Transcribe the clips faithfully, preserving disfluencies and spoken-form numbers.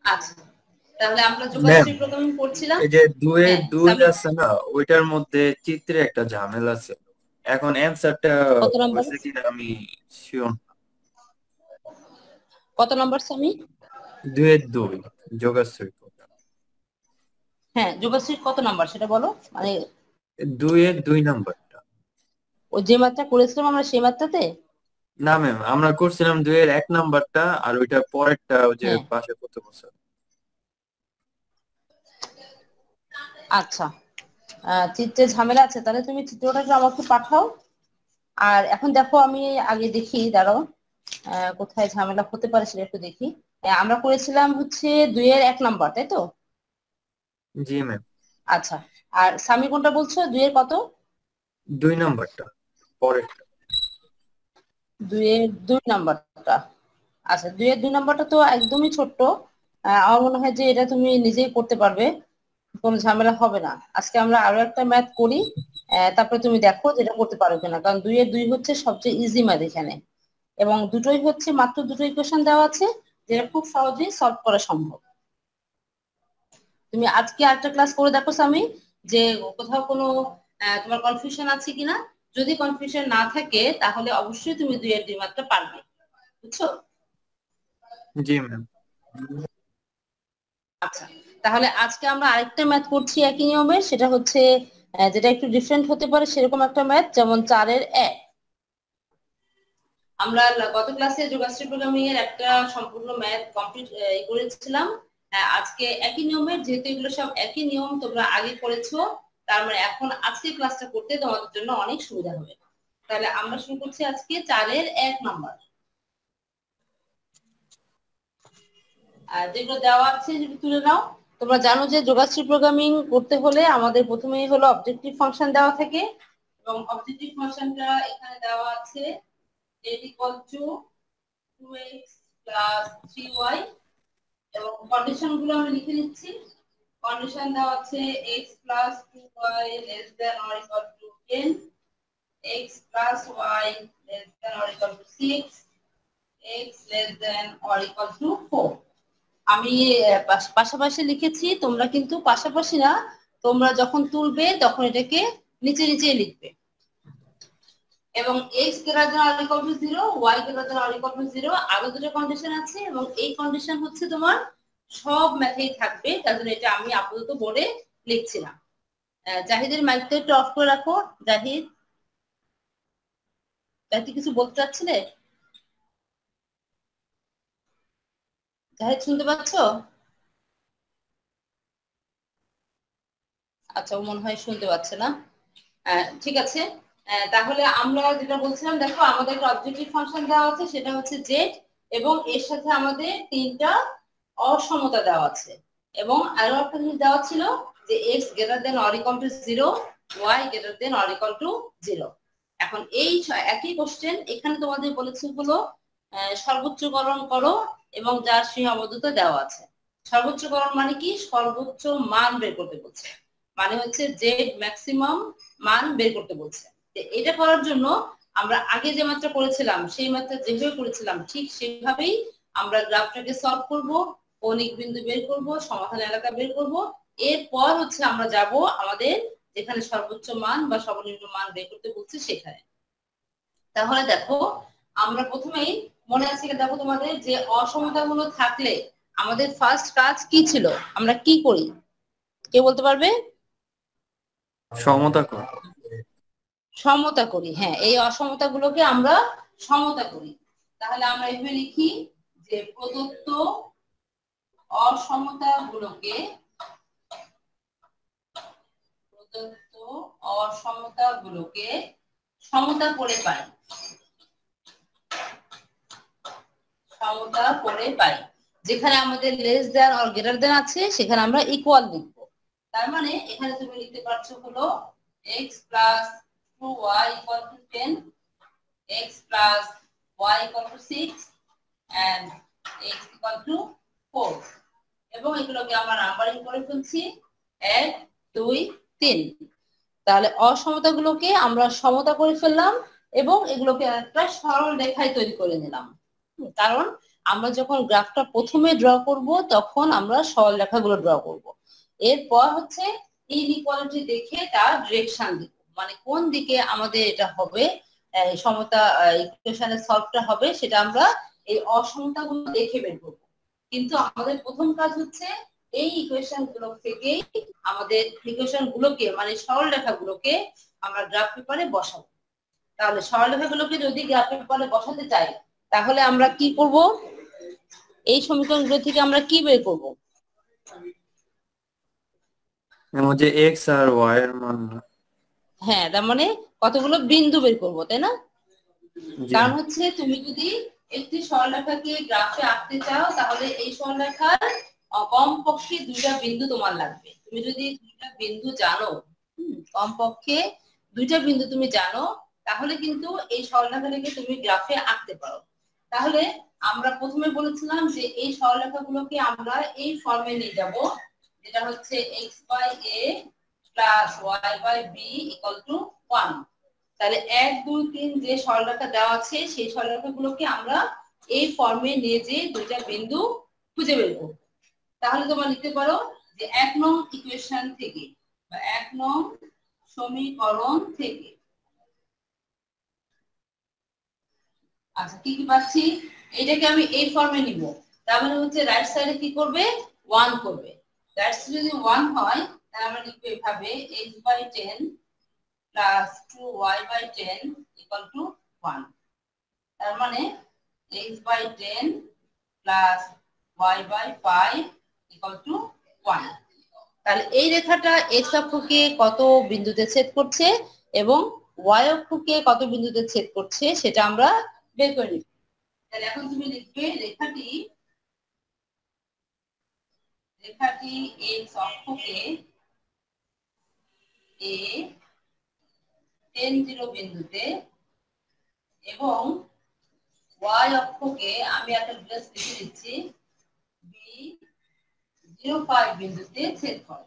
আচ্ছা, তাহলে আমরা যোগাশ্রী প্রোগ্রামিং করছিলাম। এই যে দুয়ে হ্যাঁ দুই সামি, আছে না, ওইটার মধ্যে চিত্রে একটা ঝামেলা আছে। এখন অ্যান্সারটা কত নাম্বার? হয়েছে কিনা আমি শিওর। কত নাম্বার সামি? দুয়ের দুই যোগাশ্রী প্রোগ্রাম। হ্যাঁ যোগাশ্রীর কত নাম্বার সেটা বলো, মানে দুইয়ের দুই নাম্বারটা। ওই যে মাত্রা করেছিলাম আমরা সেই মাত্রাতে। না ম্যাম, আমরা করছিলাম দুইয়ের এক নাম্বারটা, আর ওইটার পরেরটা ওই যে হ্যাঁ পাশে কত বছর। আচ্ছা, আহ, চিত্রে ঝামেলা আছে, তাহলে তুমি চিত্রটা একটু আমাকে পাঠাও। আর এখন দেখো আমি আগে দেখি, দাঁড়াও, আহ, কোথায় ঝামেলা হতে পারে সেটা একটু দেখি। আহ, আমরা করেছিলাম হচ্ছে দুইয়ের এক নাম্বার, তাই তো? জি ম্যাম। আচ্ছা, আর সামি কোনটা বলছো, দুইয়ের কত? দুই নাম্বারটা পরেরটা। দুইয়ের দুই নাম্বারটা। আচ্ছা, দুইয়ের দুই নাম্বারটা তো একদমই ছোট্ট। আহ, আমার মনে হয় যে এটা তুমি নিজেই করতে পারবে, কোনো ঝামেলা হবে না। আজকে আমরা আরো একটা ম্যাথ করি, আহ, তারপরে তুমি দেখো যেটা করতে পারো কিনা, কারণ দুইয়ের দুই হচ্ছে সবচেয়ে ইজি ম্যাথ এখানে, এবং দুটোই হচ্ছে মাত্র দুটো ইকুয়েশন দেওয়া আছে, যেটা খুব সহজেই সলভ করা সম্ভব। তুমি আজকে আরেকটা ক্লাস করে দেখো স্বামী, যে কোথাও কোনো আহ, তোমার কনফিউশন আছে কিনা। যদি কনফিউশন না থাকে তাহলে অবশ্যই তুমি দুইয়ের দুই মাত্রা পারবে, বুঝছো? জি ম্যাম। আচ্ছা, তাহলে আজকে আমরা আরেকটা ম্যাথ করছি একই নিয়মের, সেটা হচ্ছে আহ, যেটা একটু ডিফারেন্ট হতে পারে সেরকম একটা ম্যাথ, যেমন চারের এক। আমরা গত ক্লাসে যোগাশ্রী প্রোগ্রামিং এর একটা সম্পূর্ণ ম্যাথ কমপ্লিট করেছিলাম। আহ, আজকে একই নিয়মের, যেহেতু এগুলো সব একই নিয়ম তোমরা আগে করেছো, তার মানে এখন আজকে ক্লাসটা করতে তোমাদের জন্য অনেক সুবিধা হবে। তাহলে আমরা শুরু করছি আজকে চারের এক নাম্বার। আর যেগুলো দেওয়া আছে সেগুলো তুলে নাও। তোমরা জানো যে যোগাশ্রী প্রোগ্রামিং করতে হলে আমাদের প্রথমেই হলো অবজেক্টিভ ফাংশন দেওয়া থাকে, এবং অবজেক্টিভ ফাংশনটা এখানে দেওয়া আছে z equal to two x plus three y, এবং কন্ডিশন গুলো আমি লিখে নিচ্ছি। কন্ডিশন দেওয়া আছে x plus two y less than or equal to ten, x plus y less than or equal to six, x less than or equal to four. আমি আহ, পাশ- পাশাপাশি লিখেছি, তোমরা কিন্তু পাশাপাশি না, তোমরা যখন তুলবে তখন এটাকে নিচে নিচে লিখবে। এবং x greater than or equal to zero, y greater than or equal to zero, আরো দুটো কন্ডিশন আছে, এবং এই কন্ডিশন হচ্ছে তোমার সব ম্যাথেই থাকবে, তার জন্য এটা আমি আপাতত বোর্ডে লিখছি না। আহ, জাহিদের মাইকটা একটু অফ করে রাখো। জাহিদ, জাহিদ কিছু বলতে চাচ্ছিলে? জাহিদ শুনতে পাচ্ছো? আচ্ছা, ও মনে হয় শুনতে পাচ্ছে না। আহ, ঠিক আছে, আহ, তাহলে আমরা যেটা বলছিলাম, দেখো আমাদের একটা অবজেক্টিভ ফাংশন দেওয়া আছে, সেটা হচ্ছে জেড, এবং এর সাথে আমাদের তিনটা অসমতা দেওয়া আছে, এবং আরো একটা জিনিস দেওয়া ছিল যে x greater than or equal to zero, y greater than or equal to zero. এখন এই ছ- একই কোশ্চেন এখানে তোমাদের বলেছে হলো আহ, সর্বোচ্চকরণ করো, এবং যার সীমাবদ্ধতা দেওয়া আছে। সর্বোচ্চকরণ মানে কি, সর্বোচ্চ মান বের করতে বলছে, মানে হচ্ছে জেড ম্যাক্সিমাম মান বের করতে বলছে। তো এটা করার জন্য আমরা আগে যে মাত্রা করেছিলাম সেই মাত্রা যেভাবে করেছিলাম ঠিক সেভাবেই আমরা গ্রাফটাকে সলভ করব, কৌণিক বিন্দু বের করব, সমাধান এলাকা বের করব। এরপর হচ্ছে আমরা যাব আমাদের যেখানে সর্বোচ্চ মান বা সর্বনিম্ন মান বের করতে বলছে সেখানে। তাহলে দেখো, আমরা প্রথমেই মনে আছে কি, দেখো তোমাদের যে অসমতা গুলো থাকলে আমাদের ফার্স্ট কাজ কি ছিল, আমরা কি করি, কে বলতে পারবে? সমতা কর। সমতা করি, হ্যাঁ, এই অসমতা গুলোকে আমরা সমতা করি। তাহলে আমরা এভাবে লিখি যে প্রদত্ত অসমতা গুলোকে, প্রদত্ত অসমতা গুলোকে সমতা করে পাই, সমতা করে পাই। যেখানে আমাদের less than or greater than আছে সেখানে আমরা ইকুয়াল লিখবো। তার মানে এখানে তুমি লিখতে পারছো হলো x plus two y equal to ten, x plus y equal to six and x equal to four, এবং এগুলোকে আমরা নাম্বারিং করে ফেলছি এক, দুই, তিন। তাহলে অসমতাগুলোকে আমরা সমতা করে ফেললাম, এবং এগুলোকে একটা সরল রেখায় তৈরি করে নিলাম। হুম, কারণ আমরা যখন গ্রাফটা প্রথমে ড্র করব তখন আমরা সরলরেখাগুলো ড্র করব। এরপর হচ্ছে ইনইকুয়ালিটি দেখে তার ডিরেকশন দিব, মানে কোন দিকে আমাদের এটা হবে, সমতা ইকুয়েশনের সলভটা হবে, সেটা আমরা এই অসমতাগুলো দেখে বের করব। কিন্তু আমাদের প্রথম কাজ হচ্ছে এই ইকুয়েশন গুলো থেকে আমাদের ইকুয়েশন গুলোকে মানে সরলরেখাগুলোকে আমরা গ্রাফ পেপারে বসাবো। তাহলে সরলরেখাগুলোকে যদি গ্রাফ পেপারে বসাতে চাই তাহলে আমরা কি করব, এই সমীকরণগুলো থেকে আমরা কি বের করব? যে এক্স আর ওয়াই এর মান। হ্যাঁ, তার মানে কতগুলো বিন্দু বের করব, তাই না? জি কারণ হচ্ছে তুমি যদি একটি সরলরেখাকে গ্রাফে আঁকতে চাও তাহলে এই সরলরেখার কমপক্ষে দুইটা বিন্দু তোমার লাগবে। তুমি যদি দুইটা বিন্দু জানো, কমপক্ষে দুইটা বিন্দু তুমি জানো, তাহলে কিন্তু এই সরলরেখাটাকে তুমি গ্রাফে আঁকতে পারো। তাহলে আমরা প্রথমে বলেছিলাম যে এই সরলরেখাগুলোকে আমরা এই ফর্মে নিয়ে যাব, যেটা হচ্ছে x by a plus y by b equal to one. তাহলে এক দুই তিন যে সরলরেখা দেওয়া আছে সেই সরলরেখাগুলোকে আমরা এই ফর্মে নিয়ে যে দুইটা বিন্দু খুঁজে বের করব। তাহলে তোমরা লিখতে পারো যে এক নং ইকুয়েশন থেকে বা এক নং সমীকরণ থেকে, আচ্ছা কি কি পাচ্ছি, এটাকে আমি এই ফর্মে নিব। তার মানে হচ্ছে রাইট সাইডে কি করবে, ওয়ান করবে। রাইট সাইডে যদি ওয়ান হয় তাহলে আমরা লিখব এভাবে x by ten plus two y by ten equal to one. তার মানে x by ten plus y by five equal to one. তাহলে এই রেখাটা x অক্ষকে কত বিন্দুতে ছেদ করছে এবং y অক্ষকে কত বিন্দুতে ছেদ করছে সেটা আমরা বের করে নিব। তাহলে এখন তুমি লিখবে রেখাটি রেখাটি x অক্ষকে a টেন জিরো বিন্দুতে এবং y অক্ষকে আমি একটা ব্রেস লিখে দিচ্ছি b জিরো ফাইভ বিন্দুতে ছেদ করে।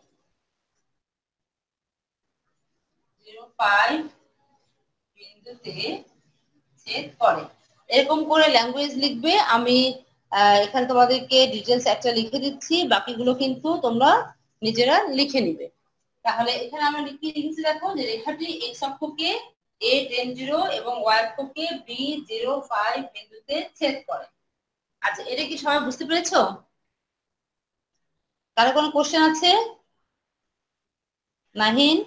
জিরো ফাইভ বিন্দুতে ছেদ করে এরকম করে ল্যাঙ্গুয়েজ লিখবে। আমি এখানে তোমাদেরকে ডিটেলস একটা লিখে দিচ্ছি, বাকিগুলো কিন্তু তোমরা নিজেরা লিখে নিবে। তাহলে এখানে আমরা লিখে লিখেছি, দেখো যে রেখাটি x অক্ষকে a টেন জিরো এবং y অক্ষকে b জিরো ফাইভ বিন্দুতে ছেদ করে। আচ্ছা, এটা কি সবাই বুঝতে পেরেছো? কারো কোনো কোশ্চেন আছে? নাহিন?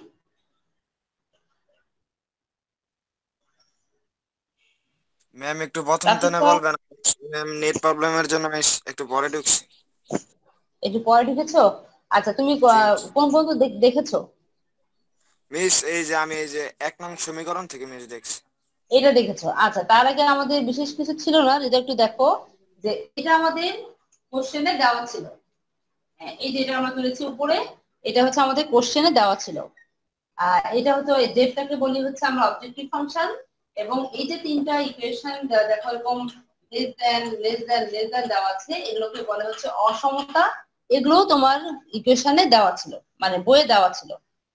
ম্যাম একটু প্রথম থেকে বলবেন, ম্যাম নেট প্রবলেমের জন্য আমি একটু পরে ঢুকছি। একটু পরে ঢুকেছো? আচ্ছা, তুমি কোন পর্যন্ত দেখেছো? মিস এই যে আমি এই যে এক নং সমীকরণ থেকে মিস দেখছি। এটা দেখেছো? আচ্ছা, তার আগে আমাদের বিশেষ কিছু ছিল না, যেটা একটু দেখো যে এটা আমাদের কোশ্চেনে দেওয়া ছিল। এই যে এটা আমরা তুলেছি উপরে, এটা হচ্ছে আমাদের কোশ্চেনে দেওয়া ছিল। আর এটা হচ্ছে জেডটাকে বলি হচ্ছে আমরা অবজেক্টিভ ফাংশন, এবং এই যে তিনটা ইকুয়েশন দেখো এরকম less than less than less than দেওয়া আছে, এগুলোকে বলা হচ্ছে অসমতা। এগুলো তোমার ইকুয়েশনে দেওয়া ছিল, মানে বইয়ে দেওয়া ছিল।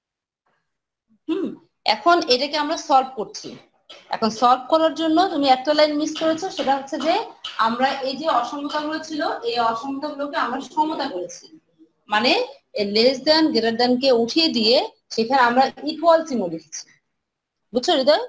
হুম এখন এটাকে আমরা সলভ করছি। এখন সলভ করার জন্য তুমি একটা লাইন মিস করেছো, সেটা হচ্ছে যে আমরা এই যে অসমতাগুলো ছিল এই অসমতাগুলোকে আমরা সমতা করেছি, মানে লেস দ্যান গ্রেটার দ্যান কে উঠিয়ে দিয়ে সেখানে আমরা ইকুয়াল চিহ্ন লিখেছি। বুঝছো হৃদয়?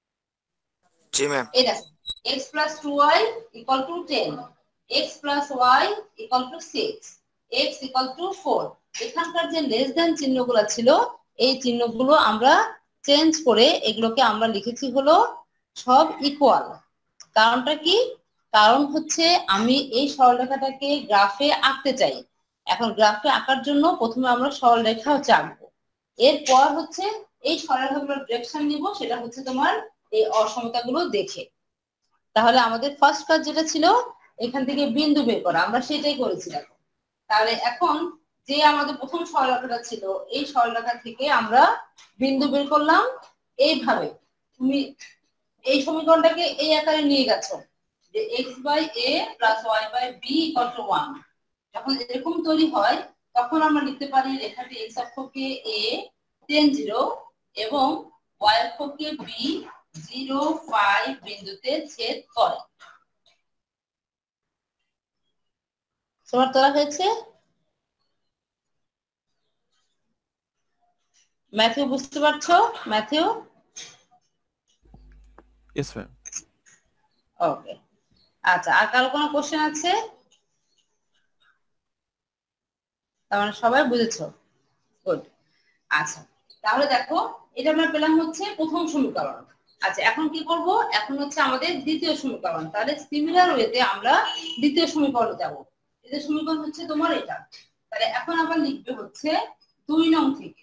জি ম্যাম। এই দেখো x plus two y equal to ten, x plus y equal to six, x equal to four. এখানকার যে লেস দ্যান চিহ্নগুলো ছিল এই চিহ্নগুলো আমরা চেঞ্জ করে এগুলোকে আমরা লিখেছি হলো সব ইকুয়াল। কারণটা কি? কারণ হচ্ছে আমি এই সরলরেখাটাকে গ্রাফে আঁকতে চাই। এখন গ্রাফে আঁকার জন্য প্রথমে আমরা সরলরেখা হচ্ছে আঁকবো, এরপর হচ্ছে এই সরলরেখাগুলোর ডিরেকশন নিব, সেটা হচ্ছে তোমার এই অসমতাগুলো দেখে। তাহলে আমাদের ফার্স্ট কাজ যেটা ছিল এখান থেকে বিন্দু বের করা, আমরা সেটাই করেছিলাম। তাহলে এখন যে আমাদের প্রথম সরলরেখাটা ছিল এই সরলরেখা থেকে আমরা বিন্দু বের করলাম। এইভাবে তুমি এই সমীকরণটাকে এই আকারে নিয়ে গেছো যে x by a plus y by b equal to one. যখন এরকম তৈরি হয় তখন আমরা লিখতে পারি রেখাটি x অক্ষকে a টেন জিরো এবং y অক্ষকে b জিরো ফাইভ বিন্দুতে ছেদ করে। সবার তোলা হয়েছে? ম্যাথিউ বুঝতে পারছো? ম্যাথিউ? Yes ma'am. ওকে, আচ্ছা, আর কারো কোনো কোশ্চেন আছে? তার মানে সবাই বুঝেছো। গুড। আচ্ছা, তাহলে দেখো এটা আমরা পেলাম হচ্ছে প্রথম সমীকরণ। আচ্ছা, এখন কি করব? এখন হচ্ছে আমাদের দ্বিতীয় সমীকরণ। তাহলে সিমিলার ওয়েতে আমরা দ্বিতীয় সমীকরণে যাব। দ্বিতীয় সমীকরণ হচ্ছে তোমার এটা। তাহলে এখন আবার লিখবে হচ্ছে দুই নং থেকে।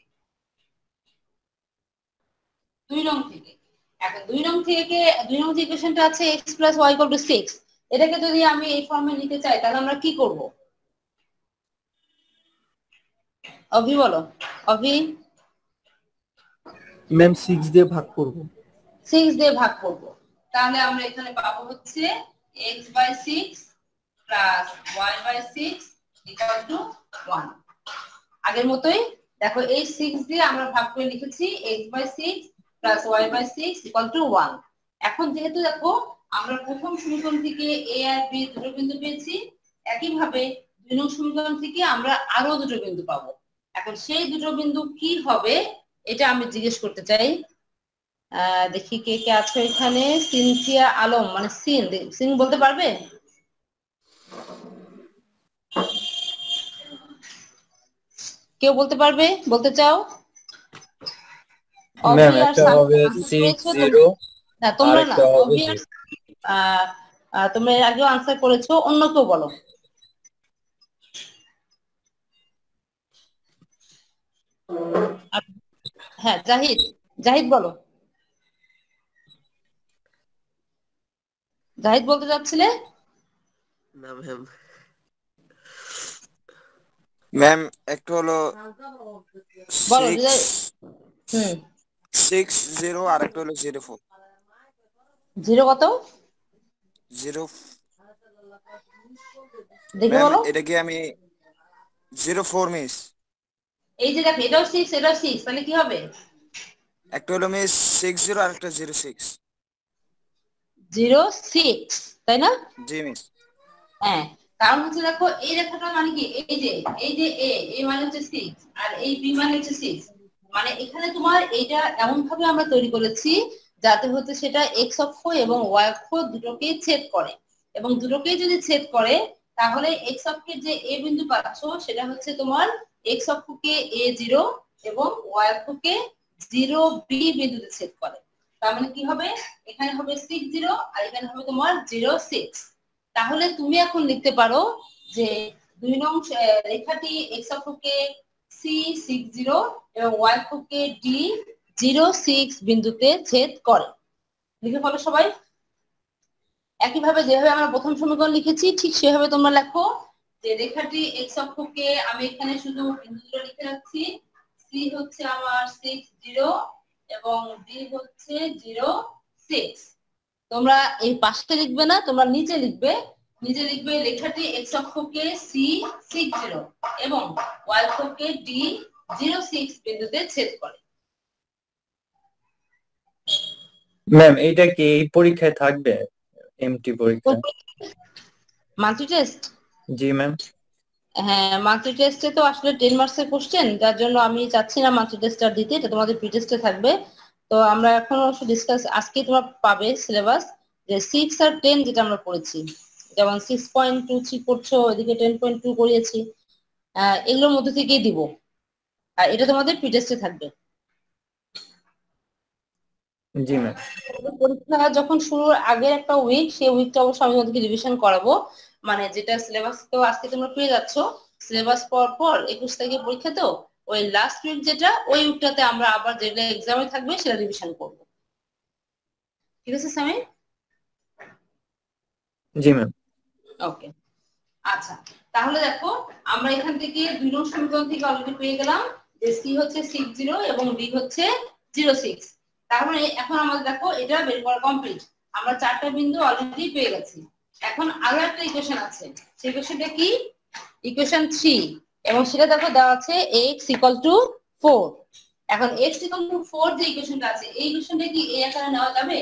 দুই নং থেকে এখন দুই নং থেকে দুই নং যে ইকুয়েশনটা আছে x plus y equal to six, এটাকে যদি আমি এই ফর্মে নিতে চাই তাহলে আমরা কি করব? অভি বলো, অভি। ম্যাম সিক্স দিয়ে ভাগ করব। সিক্স দিয়ে ভাগ করব। তাহলে আমরা এখানে পাবো হচ্ছে x by six plus y by six equal to one. আগের মতোই দেখো এই সিক্স দিয়ে আমরা ভাগ করে লিখেছি x by six plus y by six equal to one. এখন যেহেতু দেখো আমরা প্রথম সমীকরণ থেকে a আর b দুটো বিন্দু পেয়েছি, একইভাবে দুই নং সমীকরণ থেকে আমরা আরো দুটো বিন্দু পাবো। এখন সেই দুটো বিন্দু কি হবে এটা আমি জিজ্ঞেস করতে চাই। আহ দেখি কে কে আছে এখানে। সিনথিয়া আলম, মানে সিন সিন বলতে পারবে? কেউ বলতে পারবে? বলতে চাও? ম্যাম অভি আর একটা সামি হবে আনসার সিক্স করেছো জিরো তোমরা? না, আর তোমরা না, একটা হবে অভি আর জিরো। আহ, আহ, তোমরা এর আগেও আনসার করেছো, অন্য কেউ বলো। আপ- হ্যাঁ, জাহিদ, জাহিদ বলো। জাহিদ বলতে চাচ্ছিলে? না ম্যাম। ম্যাম একটু হলো বলো সিক্স যে- হুম। সিক্স জিরো আর একটা হলো জিরো ফোর। জিরো কত? জিরো দেখে ম্যাম বলো। এটা কি আমি জিরো ফোর মিস? এই যে দেখো এটাও সিক্স, এটাও সিক্স, তাহলে কি হবে? একটা হলো মিস সিক্স জিরো আর একটা জিরো সিক্স। জিরো সিক্স, তাই না? জি মিস। হ্যাঁ, কারণ হচ্ছে দেখো এই রেখাটা মানে কি, এই যে এই যে এ এ মানে হচ্ছে সিক্স আর এই বি মানে হচ্ছে সিক্স। মানে এখানে তোমার এইটা এমন ভাবে আমরা তৈরি করেছি যাতে হচ্ছে সেটা এক্স অক্ষ এবং ওয়াই অক্ষ দুটোকেই ছেদ করে, এবং দুটোকেই যদি ছেদ করে তাহলে এক্স অক্ষের যে এ বিন্দু পাচ্ছ সেটা হচ্ছে তোমার এক্স অক্ষকে এ জিরো এবং ওয়াই অক্ষকে জিরো বি বিন্দুতে ছেদ করে। তার মানে কি হবে? এখানে হবে সিক্স জিরো আর এখানে হবে তোমার জিরো সিক্স। তাহলে তুমি এখন লিখতে পারো যে দুই নং আহ, রেখাটি এক্স অক্ষকে সি সিক্স জিরো এবং ওয়াই অক্ষকে ডি জিরো সিক্স বিন্দুতে ছেদ করে। লিখে ফেলো সবাই। একইভাবে যেভাবে আমরা প্রথম সমীকরণ লিখেছি ঠিক সেভাবে তোমরা লেখো যে রেখাটি এক্স অক্ষকে, আমি এখানে শুধু বিন্দুগুলো লিখে রাখছি। সি হচ্ছে আমার সিক্স জিরো এবং ডি হচ্ছে জিরো সিক্স। তোমরা এই পাশে লিখবে না, তোমরা নিচে লিখবে। নিচে লিখবে রেখাটি এক্স অক্ষকে সি সিক্স জিরো এবং ওয়াই অক্ষকে ডি জিরো সিক্স বিন্দুতে ছেদ করে। ম্যাম এইটা কি এই পরীক্ষায় থাকবে? এমটি পরীক্ষা? Multi test? জি ম্যাম। হ্যাঁ, মাল্টি টেস্টে তো আসলে টেন মার্কস এর কোশ্চেন, যার জন্য আমি চাচ্ছি না মাল্টি টেস্টটা দিতে, এটা তোমাদের প্রি টেস্টে থাকবে। তো আমরা এখন অবশ্য ডিসকাস আজকে তোমরা পাবে সিলেবাস যে সিক্স আর টেন যেটা আমরা পড়েছি, যেমন সিক্স পয়েন্ট টু থ্রি করছো, এদিকে টেন পয়েন্ট টু করিয়েছি, আহ এগুলোর মধ্যে থেকেই দিব, আর এটা তোমাদের প্রি টেস্টে থাকবে। জি ম্যাম। পরীক্ষা যখন শুরুর আগের একটা উইক, সেই উইকটা অবশ্য আমি তোমাদেরকে রিভিশন করাবো। মানে যেটা সিলেবাস তো আজকে তোমরা পেয়ে যাচ্ছ, সিলেবাস পর পর একুশ তারিখে পরীক্ষা, তো ওই লাস্ট উইক যেটা, ওই উইকটাতে আমরা আবার যেটা এক্সামে থাকবে সেটা রিভিশন করবো। ঠিক আছে সামি? জি ম্যাম। ওকে, আচ্ছা, তাহলে দেখো আমরা এখান থেকে দুই নং সমীকরণ থেকে অলরেডি পেয়ে গেলাম যে সি হচ্ছে সিক্স জিরো এবং ডি হচ্ছে জিরো সিক্স। তার মানে এখন আমাদের দেখো এটা বের করা কমপ্লিট। আমরা চারটা বিন্দু অলরেডি পেয়ে গেছি। এখন আরো একটা ইকুয়েশন আছে, সেই ইকুয়েশনটা কি? ইকুয়েশন থ্রি, এবং সেটা দেখো দেওয়া আছে এক্স ইকুয়াল টু ফোর। এখন এক্স ইকুয়াল টু ফোর যে ইকুয়েশনটা আছে, এই ইকুয়েশনটা কি এই আকারে নেওয়া যাবে?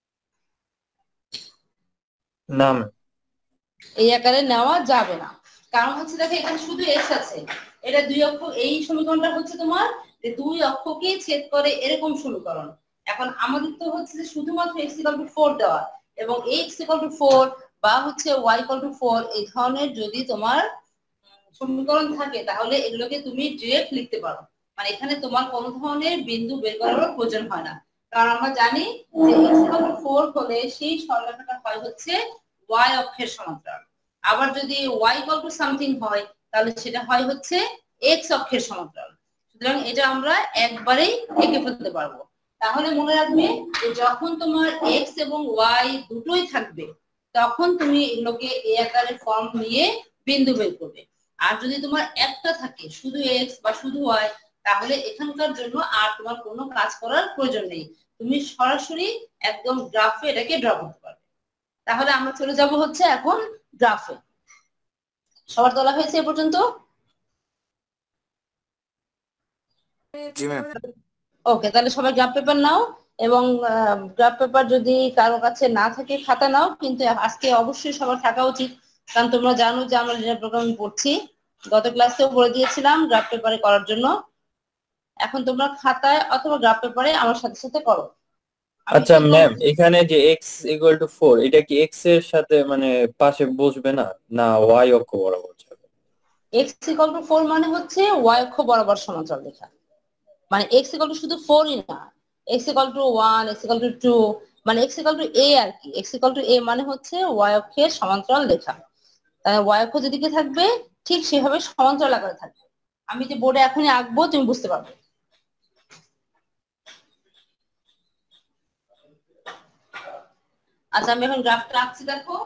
না ম্যাম। এই আকারে নেওয়া যাবে না। কারণ হচ্ছে দেখো এখানে শুধু এক্স আছে, এটা দুই অক্ষ, এই সমীকরণটা হচ্ছে তোমার যে দুই অক্ষকে ছেদ করে এরকম সমীকরণ। এখন আমাদের তো হচ্ছে যে শুধুমাত্র এক্স ইকুয়াল টু ফোর দেওয়া এবং এক্স ইকুয়াল টু ফোর বা হচ্ছে ওয়াই ইকুয়াল টু ফোর এই ধরনের যদি তোমার সমীকরণ থাকে তাহলে এগুলোকে তুমি ডিরেক্ট লিখতে পারো, মানে এখানে তোমার কোনো ধরনের বিন্দু বের করার প্রয়োজন হয় না। কারণ আমরা জানি যে এক্স ইকুয়াল টু ফোর হলে সেই সরলরেখাটা হয় হচ্ছে ওয়াই অক্ষের সমান্তরাল, আবার যদি ওয়াই ইকুয়াল টু সামথিং হয় তাহলে সেটা হয় হচ্ছে এক্স অক্ষের সমান্তরাল। সুতরাং এটা আমরা একবারেই এঁকে ফেলতে পারবো। তাহলে মনে রাখবে যে যখন তোমার এক্স এবং ওয়াই দুটোই থাকবে তখন তুমি এগুলোকে এ আকারে ফর্ম নিয়ে বিন্দু বের করবে। আর যদি তোমার একটা থাকে শুধু এক্স বা শুধু ওয়াই তাহলে এখানকার জন্য আর তোমার কোনো কাজ করার প্রয়োজন নেই, তুমি সরাসরি একদম গ্রাফে এটাকে ড্র করতে পারবে। তাহলে আমরা চলে যাব হচ্ছে এখন গ্রাফে। সবার তোলা হয়েছে এ পর্যন্ত? জি ম্যাম। ওকে, তাহলে সবাই গ্রাফ পেপার নাও এবং গ্রাফ পেপার যদি কারো কাছে না থাকে খাতা নাও, কিন্তু আজকে অবশ্যই সবার থাকা উচিত, কারণ তোমরা জানো যে আমরা লিনিয়ার প্রোগ্রামিং পড়ছি, গত ক্লাসেও বলে দিয়েছিলাম গ্রাফ পেপারে করার জন্য। এখন তোমরা খাতায় অথবা গ্রাফ পেপারে আমার সাথে সাথে করো। আচ্ছা ম্যাম, এখানে যে x ইকুয়াল টু ফোর, এটা কি x এর সাথে মানে পাশে বসবে না, না y অক্ষ বরাবর যাবে? x ইকুয়াল টু ফোর মানে হচ্ছে y অক্ষ বরাবর সমান্তরাল রেখা, মানে x ইকুয়াল টু শুধু ফোর ই না, x equal to one, x equal to two, মানে x ইকুয়াল টু a আর কি। x ইকুয়াল টু a মানে হচ্ছে y অক্ষের সমান্তরাল রেখা, তাহলে y অক্ষ যেদিকে থাকবে ঠিক সেভাবে সমান্তরাল আকারে থাকবে। আমি যে বোর্ডে এখনই আঁকবো তুমি বুঝতে পারবে। আচ্ছা আমি এখন গ্রাফটা আঁকছি, দেখো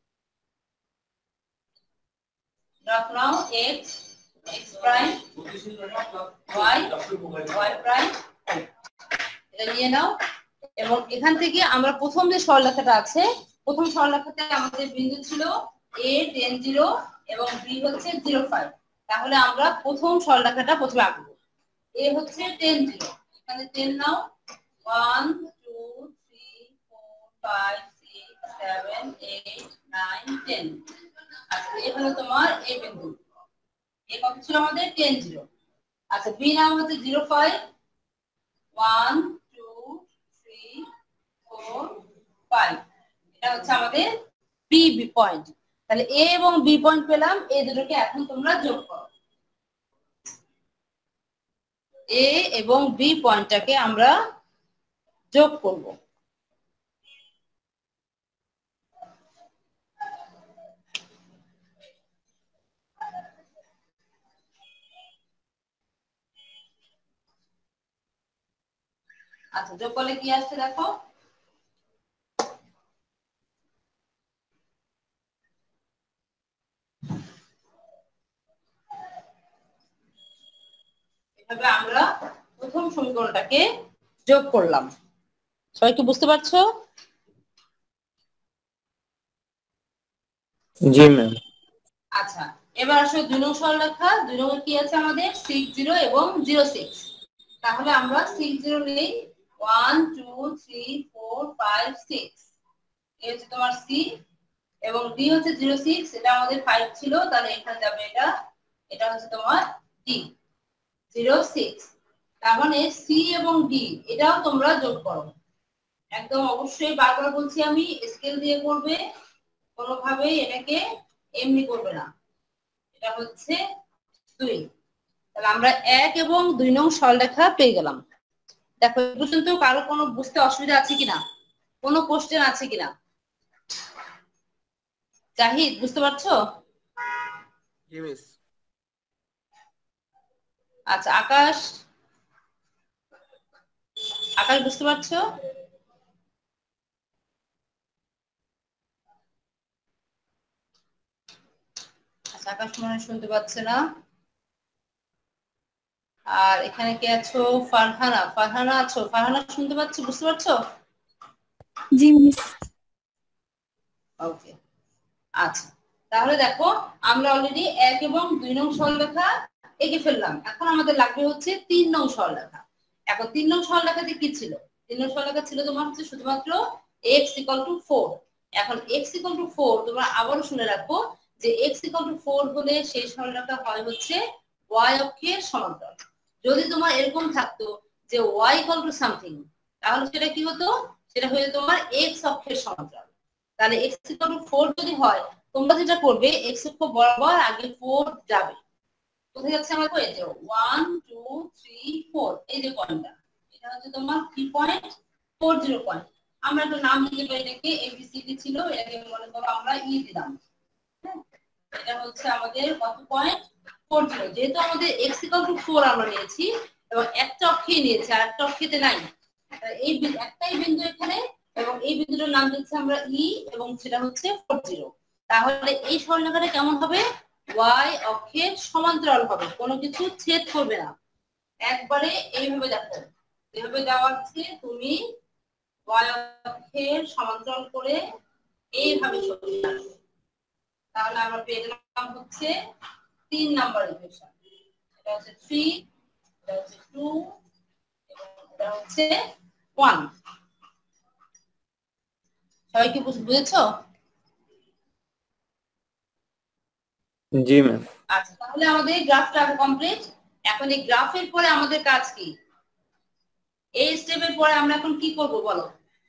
গ্রাফ নাও x x prime y y prime এটা নিয়ে নাও, এবং এখান থেকে আমরা প্রথম যে সরলরেখাটা আছে প্রথম সরলরেখাতে আমাদের বিন্দু ছিল a টেন জিরো এবং b হচ্ছে জিরো ফাইভ। তাহলে আমরা প্রথম সরলরেখাটা প্রথমে আঁকবো। a হচ্ছে টেন জিরো, এখানে টেন নাও, one two three four five six seven eight nine ten. আচ্ছা এই হলো তোমার a বিন্দু, a কত ছিল আমাদের টেন জিরো। আচ্ছা b নাম হচ্ছে zero five, one two three four five, এটা হচ্ছে আমাদের বি বি পয়েন্ট। তাহলে এ এবং বি পয়েন্ট পেলাম, এই দুটোকে এখন তোমরা যোগ করো। এ এবং বি পয়েন্টটাকে আমরা যোগ করব। আচ্ছা যোগ করলে কি আসছে দেখো, এভাবে আমরা প্রথম সমীকরণটাকে যোগ করলাম। সবাই কি বুঝতে পারছো? জি ম্যাম। আচ্ছা এবার আসলে দুই নং সরলরেখা, দুই নং কি আছে আমাদের সিক্স জিরো এবং জিরো সিক্স। তাহলে আমরা সিক্স জিরো নেই, one two three four five six, এই হচ্ছে তোমার সি, এবং ডি হচ্ছে জিরো সিক্স, এটা আমাদের ফাইভ ছিল, তাহলে এখানে যাবে এটা, এটা হচ্ছে তোমার ডি জিরো সিক্স। তার মানে সি এবং ডি এটাও তোমরা যোগ করো। একদম অবশ্যই বারবার বলছি আমি, স্কেল দিয়ে করবে, কোনোভাবেই এটাকে এমনি করবে না। এটা হচ্ছে দুই, তাহলে আমরা এক এবং দুই নং সরলরেখা পেয়ে গেলাম। দেখো এই পর্যন্ত কারো কোনো বুঝতে অসুবিধা আছে কিনা, কোনো কোশ্চেন আছে কিনা? জাহিদ বুঝতে পারছো? জি মিস। আচ্ছা আকাশ, আকাশ বুঝতে পারছো? আচ্ছা আকাশ মনে হয় শুনতে পাচ্ছে না। আর এখানে কে আছো? ফারহানা, ফারহানা আছো? ফারহানা শুনতে পাচ্ছ, বুঝতে পারছো? জি মিস। ওকে আচ্ছা, তাহলে দেখো আমরা অলরেডি এক এবং দুই নং সরলরেখা এঁকে ফেললাম। এখন আমাদের লাগবে হচ্ছে তিন নং সরলরেখা। এখন তিন নং সরলরেখাতে কি ছিল? তিন নং সরলরেখা ছিল তোমার হচ্ছে শুধুমাত্র x ইকুয়াল টু ফোর। এখন x ইকুয়াল টু ফোর তোমরা আবারও শুনে রাখো যে x ইকুয়াল টু ফোর হলে সেই সরলরেখা হয় হচ্ছে y অক্ষের সমান্তরাল। যদি তোমার এরকম থাকতো যে y ইকুয়াল টু সামথিং, তাহলে সেটা কি হতো, সেটা হয়ে যেত তোমার x অক্ষের সমান্তরাল। তাহলে x ইকুয়াল টু ফোর যদি হয়, তোমরা যেটা করবে x অক্ষ বরাবর আগে ফোর যাবে। কোথায় যাচ্ছে আমার এই যে ওয়ান টু থ্রি ফোর, এই যে পয়েন্টটা, এটা হচ্ছে তোমার three point four zero point. আমরা একটা নাম দিতে পারি, এটাকে এবিসিডি ছিল, এটাকে মনে করো আমরা ই দিলাম। এটা হচ্ছে আমাদের কত পয়েন্ট ফোর জিরো, যেহেতু আমাদের x ইকুয়াল টু ফোর আমরা নিয়েছি এবং একটা অক্ষে নিয়েছি আর একটা অক্ষেতে নাই, এই একটাই বিন্দু এখানে, এবং এই বিন্দুটার নাম দিচ্ছি আমরা ই এবং সেটা হচ্ছে ফোর জিরো। তাহলে এই সরলরেখাটা কেমন হবে, y অক্ষের সমান্তরাল হবে, কোনো কিছু ছেদ করবে না, একবারে এইভাবে দেখো, এভাবে দেওয়া আছে, তুমি y অক্ষের সমান্তরাল করে এইভাবে সরিয়ে রাখবে। তাহলে আমরা পেয়ে গেলাম হচ্ছে তিন নাম্বার ইকুয়েশন। এটা হচ্ছে থ্রি, এটা হচ্ছে টু এবং এটা হচ্ছে ওয়ান। সবাই কি বুঝেছো? জি ম্যাম। আচ্ছা, তাহলে আমাদের গ্রাফটা কমপ্লিট। এখন এই গ্রাফের পরে আমাদের কাজ কি, এই স্টেপের পরে আমরা এখন কি করব বলো?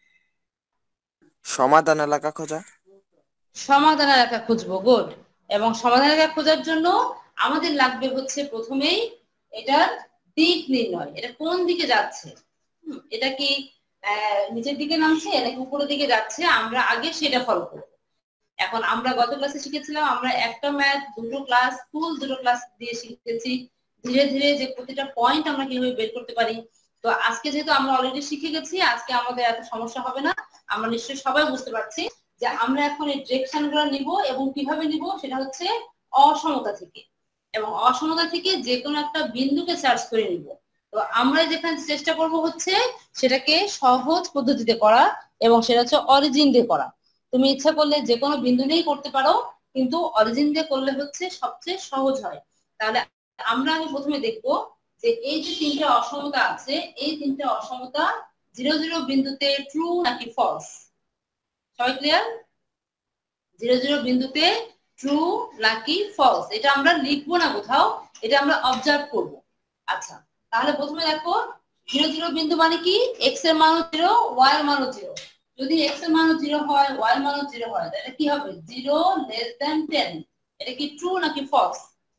সমাধান এলাকা খোঁজা। সমাধান রেখা খুঁজবো, গুড। এবং সমাধান রেখা খোঁজার জন্য আমাদের লাগবে হচ্ছে প্রথমেই এটার দিক নির্ণয়, এটা কোন দিকে যাচ্ছে, এটা কি নিচের দিকে নামছে নাকি উপরের দিকে যাচ্ছে, আমরা আগে সেটা ফলো করব। এখন আমরা গত ক্লাসে শিখেছিলাম, আমরা একটা ম্যাথ দুটো ক্লাস ফুল দুটো ক্লাস দিয়ে শিখেছি ধীরে ধীরে যে প্রতিটা পয়েন্ট আমরা কিভাবে বের করতে পারি। তো আজকে যেহেতু আমরা অলরেডি শিখে গেছি, আজকে আমাদের এত সমস্যা হবে না। আমরা নিশ্চয়ই সবাই বুঝতে পারছি যে আমরা এখন এই ডিরেকশন গুলো নিব এবং কিভাবে নিব, সেটা হচ্ছে অসমতা থেকে, এবং অসমতা থেকে যে কোনো একটা বিন্দুকে সার্চ করে নিব। তো আমরা যেখানে চেষ্টা করব হচ্ছে সেটাকে সহজ পদ্ধতিতে করা, এবং সেটা হচ্ছে অরিজিন দিয়ে করা। তুমি ইচ্ছা করলে যে কোনো বিন্দু নিয়েই করতে পারো, কিন্তু অরিজিন দিয়ে করলে হচ্ছে সবচেয়ে সহজ হয়। তাহলে আমরা আমি প্রথমে দেখব যে এই যে তিনটা অসমতা আছে, এই তিনটা অসমতা জিরো জিরো বিন্দুতে ট্রু নাকি ফলস। সবাই ক্লিয়ার? জিরো জিরো বিন্দুতে ট্রু নাকি ফলস, এটা আমরা লিখবো না কোথাও, এটা আমরা অবজার্ভ করব। আচ্ছা, তাহলে প্রথমে দেখো জিরো জিরো বিন্দু মানে কি, এক্স এর মানও জিরো, ওয়াই এর মানও জিরো। যদি এক্স এর মানও জিরো হয়, ওয়াই এর মানও জিরো হয়, তাহলে কি হবে, জিরো লেস দ্যান টেন। এটা কি ট্রু নাকি ফলস?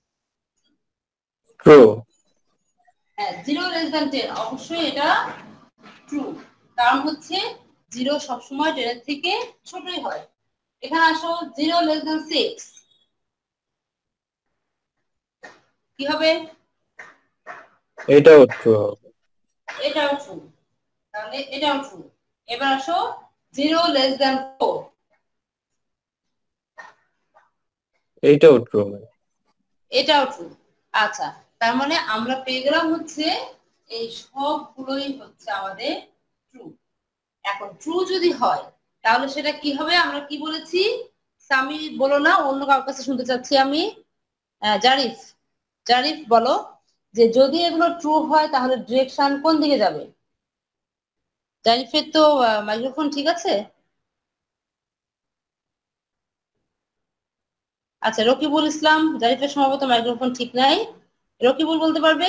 ট্রু। হ্যাঁ, জিরো লেস দ্যান টেন, অবশ্যই এটা ট্রু। কারণ হচ্ছে জিরো সবসময় টেনের থেকে ছোটই হয়। এখানে আসো, জিরো লেস দ্যান সিক্স, কি হবে, এটাও ট্রু হবে। এটাও ট্রু, তাহলে এটাও ট্রু। এবার আসো জিরো লেস দ্যান ফোর, এইটাও ট্রু। এটাও ট্রু। আচ্ছা, তার মানে আমরা পেয়ে গেলাম হচ্ছে এই সবগুলোই হচ্ছে আমাদের ট্রু। এখন ট্রু যদি হয় তাহলে সেটা কি হবে, আমরা কি বলেছি, সামি বলো না, অন্য কারোর কাছে শুনতে চাচ্ছি আমি। আহ, জারিফ, জারিফ বলো যে যদি এগুলো ট্রু হয় তাহলে ডিরেকশন কোন দিকে যাবে। জারিফের তো মাইক্রোফোন ঠিক আছে? আচ্ছা, রকিবুল ইসলাম, জারিফের সম্ভবত মাইক্রোফোন ঠিক নাই, রকিবুল বলতে পারবে?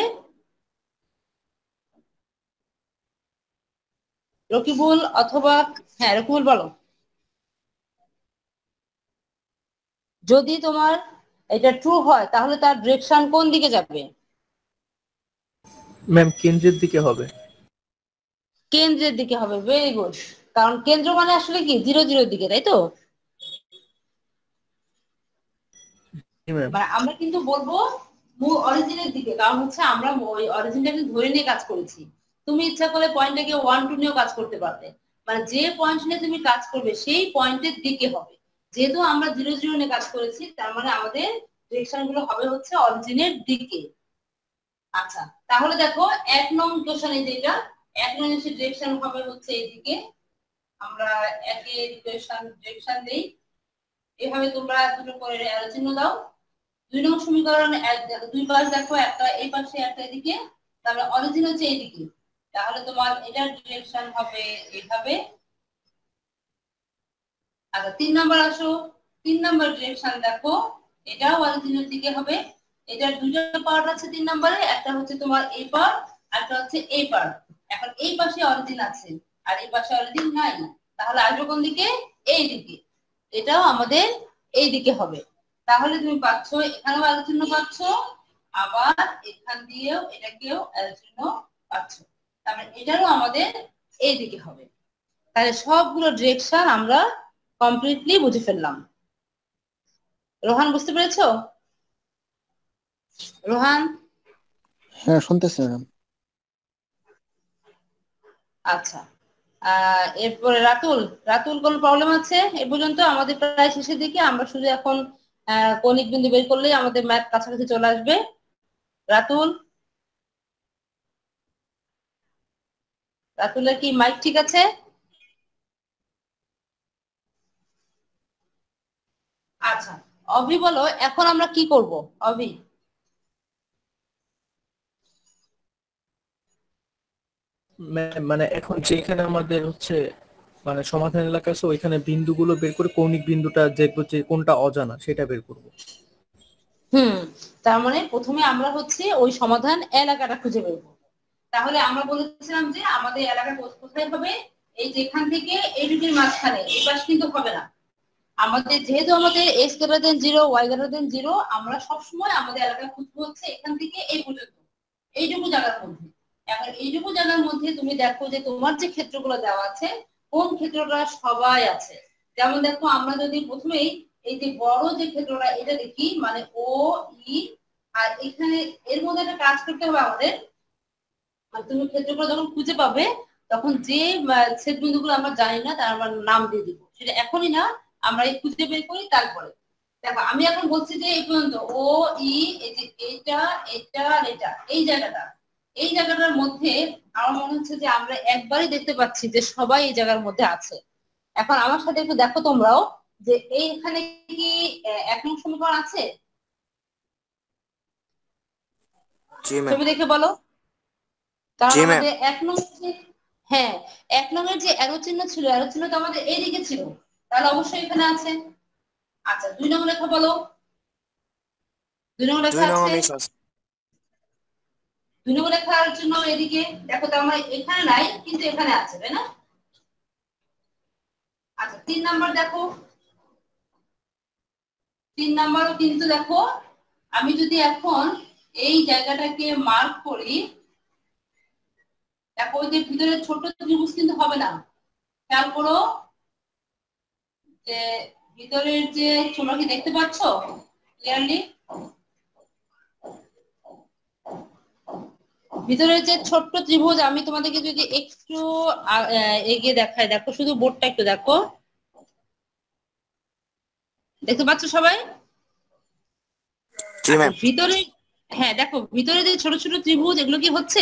রকিবুল অথবা, হ্যাঁ রকিবুল বলো, যদি তোমার এটা ট্রু হয় তাহলে তার ডিরেকশন কোন দিকে যাবে? ম্যাম কেন্দ্রের দিকে হবে। কেন্দ্রের দিকে হবে, ভেরি গুড। কারণ কেন্দ্র মানে আসলে কি, জিরো জিরোর দিকে, তাই তো? জি ম্যাম। মানে আমরা কিন্তু বলবো মূল অরিজিনের দিকে, কারণ হচ্ছে আমরা ওই অরিজিনটাকে ধরে নিয়ে কাজ করেছি। তুমি ইচ্ছা করলে পয়েন্টটাকে ওয়ান টু নিয়েও কাজ করতে পারবে, মানে যে পয়েন্ট নিয়ে তুমি কাজ করবে সেই পয়েন্টের দিকে হবে। যেহেতু আমরা জিরো জিরো নিয়ে কাজ করেছি, তার মানে আমাদের ডিরেকশন গুলো হবে হচ্ছে অরিজিনের দিকে। আচ্ছা, তাহলে দেখো এক নং কোশ্চেনে যেটা, এক নং এর ডিরেকশন হবে হচ্ছে এইদিকে। আমরা একের ইকুয়েশন ডিরেকশন দেই, এভাবে তোমরা দুটো করে অ্যারো চিহ্ন দাও। দুই নং সমীকরণ দুই পাশ দেখো, একটা এই পাশে একটা এদিকে, তাহলে অরিজিন হচ্ছে এইদিকে, তাহলে তোমার এটার ডিরেকশন হবে এইভাবে। আচ্ছা, তিন নাম্বার আসো, তিন নম্বর ডিরেকশন দেখো, এটাও অরিজিনের দিকে হবে। এটার দুটো পার্ট আছে তিন নম্বরে, একটা হচ্ছে তোমার এই পার্ট, একটা হচ্ছে এই পার্ট। এখন এই পাশে অরিজিন আছে আর এই পাশে অরিজিন নাই, তাহলে আসবে কোন দিকে? এই দিকে। এটাও আমাদের এই দিকে হবে। তাহলে তুমি পাচ্ছ এখানেও এর চিহ্ন পাচ্ছ, আবার এখান দিয়েও এটাকেও এর চিহ্ন পাচ্ছ। তারপরে এটারও আমাদের এই দিকে হবে। তাহলে সবগুলো ডিরেকশন আমরা কমপ্লিটলি বুঝে ফেললাম। রোহান বুঝতে পেরেছো? রোহান? হ্যাঁ শুনতেছি ম্যাম। আচ্ছা, আহ এরপরে রাতুল, রাতুল কোন প্রবলেম আছে এ পর্যন্ত? আমাদের প্রায় শেষের দিকে, আমরা শুধু এখন আহ কৌণিক বিন্দু বের করলেই আমাদের ম্যাথ কাছাকাছি চলে আসবে। রাতুল, রাতুলের কি মাইক ঠিক আছে? আচ্ছা, অভি বলো এখন আমরা কি করব? অভি? ম্যাম মানে এখন যেখানে আমাদের হচ্ছে মানে সমাধান এলাকা আছে ওইখানে বিন্দুগুলো বের করে কৌণিক বিন্দুটা দেখবো যে কোনটা অজানা সেটা বের করব। হুম, তার মানে প্রথমে আমরা হচ্ছে ওই সমাধান এলাকাটা খুঁজে বের করব। তাহলে আমরা বলেছিলাম যে আমাদের এলাকা কোথায় হবে? এই যেখান থেকে এই দুটির মাঝখানে, এই পাশ কিন্তু হবে না। আমাদের যেহেতু আমাদের x greater than zero, y greater than zero, আমরা সবসময় আমাদের এলাকা খুঁজবো হচ্ছে এখান থেকে এই পর্যন্ত, এইটুকু জায়গার মধ্যে। এখন এইটুকু জায়গার মধ্যে তুমি দেখো যে তোমার যে ক্ষেত্রগুলো দেওয়া আছে কোন ক্ষেত্রটা সবাই আছে। যেমন দেখো, আমরা যদি প্রথমেই এই যে বড় যে ক্ষেত্রটা এটা দেখি, মানে ও ই, আর এখানে এর মধ্যে একটা কাজ করতে হবে আমাদের। আর তুমি ক্ষেত্রগুলো যখন খুঁজে পাবে তখন যে ছেদ বিন্দুগুলো আমরা জানি না তার আমরা নাম দিয়ে দিব, সেটা এখনই না, আমরা এই খুঁজে বের করি তারপরে। দেখো আমি এখন বলছি যে এই পর্যন্ত ও ই, এই যে এটা এটা আর এটা, এই জায়গাটা, এই জায়গাটার মধ্যে আমার মনে হচ্ছে যে আমরা একবারই দেখতে পাচ্ছি যে সবাই এই জায়গার মধ্যে আছে। এখন আমার সাথে একটু দেখো তোমরাও যে এইখানে কি আহ, এক নং সমীকরণ আছে? জি ম্যাম। ছবি দেখে বলো। কারণ জি ম্যাম। আমাদের এক নং যে- হ্যাঁ, এক নংয়ের যে অ্যারো চিহ্ন ছিল, অ্যারো চিহ্ন তো আমাদের এইদিকে ছিল, তাহলে অবশ্যই এখানে আছে। আচ্ছা, দুই নং লেখা বলো। দুই নং লেখা দুই নং আছে, মিস আছে। দুই নং লেখার জন্য এদিকে দেখো, তো আমার এখানে নাই কিন্তু এখানে আছে, তাই না? আচ্ছা, তিন নাম্বার দেখো, তিন নাম্বারও কিন্তু দেখো, আমি যদি এখন এই জায়গাটাকে মার্ক করি, দেখো ওই যে ভিতরে ছোট ত্রিভুজ কিন্তু হবে না। খেয়াল করো যে ভিতরের যে, তোমরা কি দেখতে পাচ্ছ ক্লিয়ারলি? ভিতরের যে ছোট্ট ত্রিভুজ, আমি তোমাদেরকে যদি একটু আ- আহ, এগিয়ে দেখাই, দেখো শুধু বোর্ডটা একটু দেখো, দেখতে পাচ্ছ সবাই? জি আচ্ছা ম্যাম। ভিতরে, হ্যাঁ দেখো ভিতরে যে ছোট ছোট ত্রিভুজ, এগুলো কি হচ্ছে?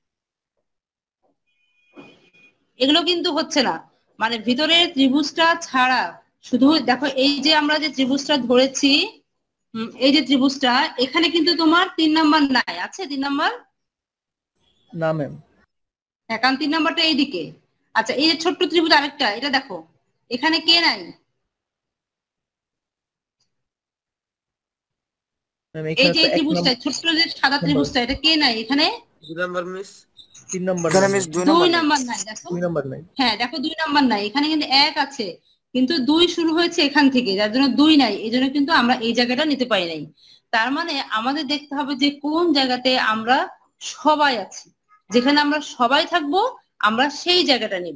এগুলো কিন্তু হচ্ছে না। মানে ভিতরের ত্রিভুজটা ছাড়া শুধু দেখো এই যে আমরা যে ত্রিভুজটা ধরেছি, উম, এই যে ত্রিভুজটা, এখানে কিন্তু তোমার তিন নাম্বার নাই, আছে তিন নাম্বার? না ম্যাম। হ্যাঁ, কারণ তিন নাম্বারটা এইদিকে। আচ্ছা, এই যে ছোট্ট ত্রিভুজ আরেকটা, এটা দেখো, এখানে কে নাই? ম্যাম এই এখানে যে তো এই এক ত্রিভুজটা, নম্বর ছোট্ট যে সাদা নাম্বার ত্রিভুজটা, এটা কে নাই এখানে? দুই নাম্বার মিস। তিন নম্বর এখানে নাই মিস ম্যাম। দুই দুই নাম্বার নাই। নাম্বার নাই দেখো। দুই নম্বর নাই। হ্যাঁ দেখো, দুই নাম্বার নাই, এখানে কিন্তু এক আছে, কিন্তু দুই শুরু হয়েছে এখান থেকে, যার জন্য দুই নাই, এই জন্য কিন্তু আমরা এই জায়গাটা নিতে পারি নাই। তার মানে আমাদের দেখতে হবে যে কোন জায়গাতে আমরা সবাই আছি, যেখানে আমরা সবাই থাকবো আমরা সেই জায়গাটা নিব।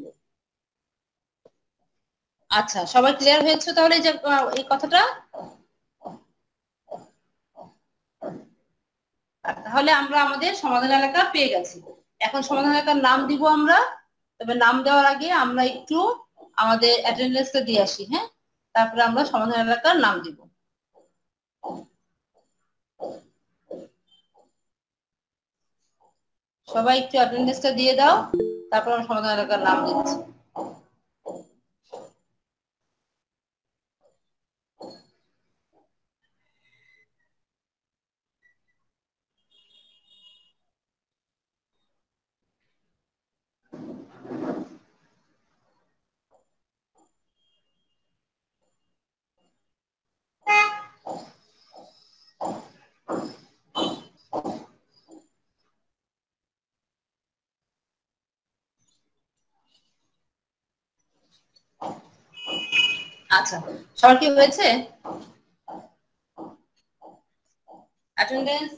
আচ্ছা, সবাই ক্লিয়ার হয়েছে তাহলে এই যে আহ, এই কথাটা? তাহলে আমরা আমাদের সমাধান এলাকা পেয়ে গেছি। এখন সমাধান এলাকার নাম দিব আমরা, তবে নাম দেওয়ার আগে আমরা একটু আমাদের অ্যাটেন্ডেন্সটা দিয়ে আসি, হ্যাঁ, তারপরে আমরা সমাধান এলাকার নাম দিব। সবাই একটু অ্যাটেন্ডেন্সটা দিয়ে দাও, তারপর আমরা সমাধান এলাকার নাম দিচ্ছি। আচ্ছা, সবার কি হয়েছে অ্যাটেন্ডেন্স?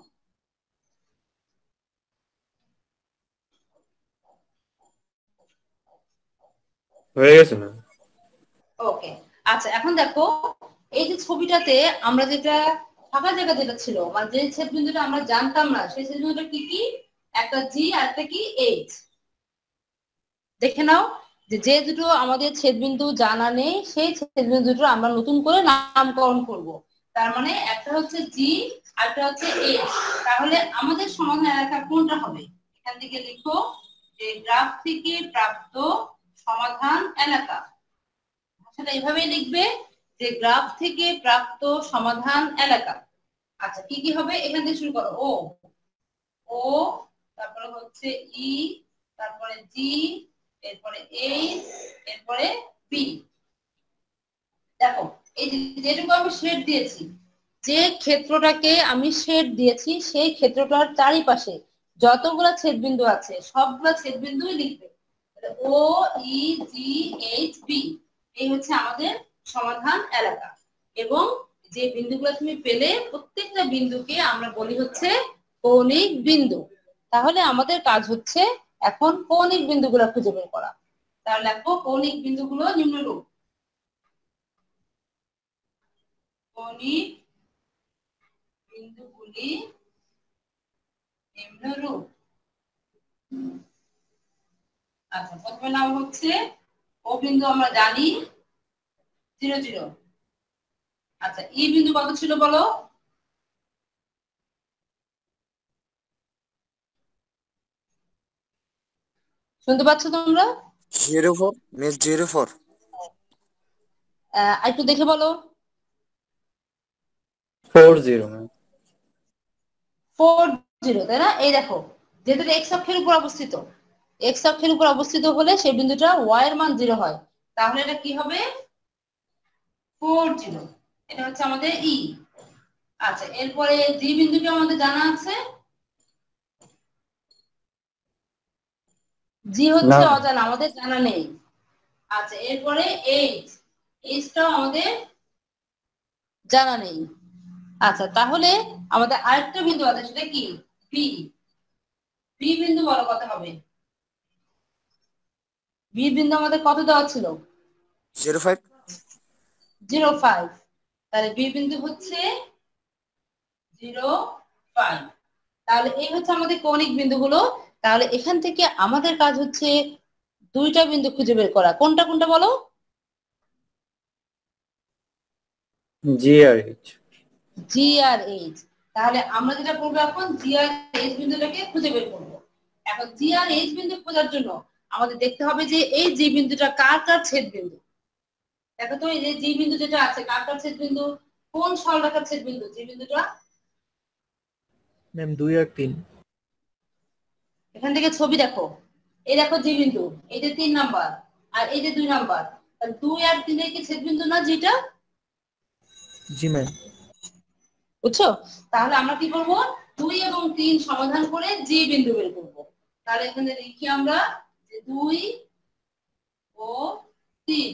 হয়ে গেছে না? ওকে, আচ্ছা এখন দেখো এই যে ছবিটাতে আমরা যেটা ফাঁকা জায়গা যেটা ছিল মানে যে ছেদবিন্দুটা আমরা জানতাম না সেই ছেদবিন্দুটা কি কি, একটা জি আর একটা কি এইচ। দেখে নাও যে যে দুটো আমাদের ছেদবিন্দু জানা নেই সেই ছেদবিন্দু দুটো আমরা নতুন করে নামকরণ করব। তার মানে একটা হচ্ছে জি আর একটা হচ্ছে এইচ। তাহলে আমাদের সমাধান এলাকা কোনটা হবে? এখান থেকে লিখো যে গ্রাফ থেকে প্রাপ্ত সমাধান এলাকা। সেটা এইভাবেই লিখবে যে গ্রাফ থেকে প্রাপ্ত সমাধান এলাকা। আচ্ছা কি কি হবে এখান থেকে শুরু করো। ও ও তারপরে হচ্ছে ই, তারপরে জি, এরপরে এইচ, এরপরে বি। দেখো এই যেটুকু আমি শেড দিয়েছি, যে ক্ষেত্রটাকে আমি শেড দিয়েছি সেই ক্ষেত্রটার চারিপাশে যতগুলা ছেদবিন্দু আছে সবগুলা ছেদবিন্দুই লিখবে। ও ই জি এইচ বি এই হচ্ছে আমাদের সমাধান এলাকা। এবং যে বিন্দুগুলো তুমি পেলে প্রত্যেকটা বিন্দুকে আমরা বলি হচ্ছে কৌণিক বিন্দু। তাহলে আমাদের কাজ হচ্ছে এখন কৌণিক বিন্দুগুলো খুঁজে বের করা। তাহলে দেখো কৌণিক বিন্দুগুলো নিম্নরূপ। কৌণিক বিন্দুগুলি নিম্নরূপ। আচ্ছা প্রথমে নাম হচ্ছে ও বিন্দু আমরা জানি জিরো জিরো। আচ্ছা ই বিন্দু কত ছিল বলো? শুনতে পাচ্ছ তোমরা? Zero four miss zero four. আহ একটু দেখে বলো। Four zero ma'am. Four zero তাই না? এই দেখো যেহেতু এক্স অক্ষের উপর অবস্থিত, এক্স অক্ষের উপর অবস্থিত হলে সেই বিন্দুটা ওয়াই এর মান জিরো হয়। তাহলে এটা কি হবে? Four zero. এটা হচ্ছে আমাদের ই। আচ্ছা এরপরে জি বিন্দুটি আমাদের জানা আছে, জি হচ্ছে না অজানা আমাদের জানা নেই। আচ্ছা এরপরে এইচ, এইচটাও আমাদের জানা নেই। আচ্ছা তাহলে আমাদের আরেকটা বিন্দু আছে সেটা কি বি। বি বিন্দু বলো কত হবে? বি বিন্দু আমাদের কত দেওয়া ছিল? Zero five. Zero five. তাহলে বি বিন্দু হচ্ছে জিরো ফাইভ। তাহলে এই হচ্ছে আমাদের কৌণিক বিন্দুগুলো। তাহলে এখান থেকে আমাদের কাজ হচ্ছে দুইটা বিন্দু খুঁজে বের করা। কোনটা কোনটা বলো? জি আর এইচ। জি আর এইচ। তাহলে আমরা যেটা করবো এখন জি আর এইচ বিন্দুটাকে খুঁজে বের করবো। এখন জি আর এইচ বিন্দু খোঁজার জন্য আমাদের দেখতে হবে যে এই জি বিন্দুটা কার কার ছেদ বিন্দু। দেখো তো এই যে জি বিন্দু যেটা আছে কার কার ছেদ বিন্দু, কোন সরলরেখার ছেদ বিন্দু জি বিন্দুটা? ম্যাম দুই আর তিন। এখান থেকে ছবি দেখো, এই দেখো জি বিন্দু, এই যে তিন নাম্বার আর এই যে দুই নাম্বার, দুই আর তিনের কি ছেদ বিন্দু না যেটা? জি ম্যাম। বুঝছো? তাহলে আমরা কি করব, দুই এবং তিন সমাধান করে জি বিন্দু বের করব। তাহলে এখানে লিখি আমরা যে দুই ও তিন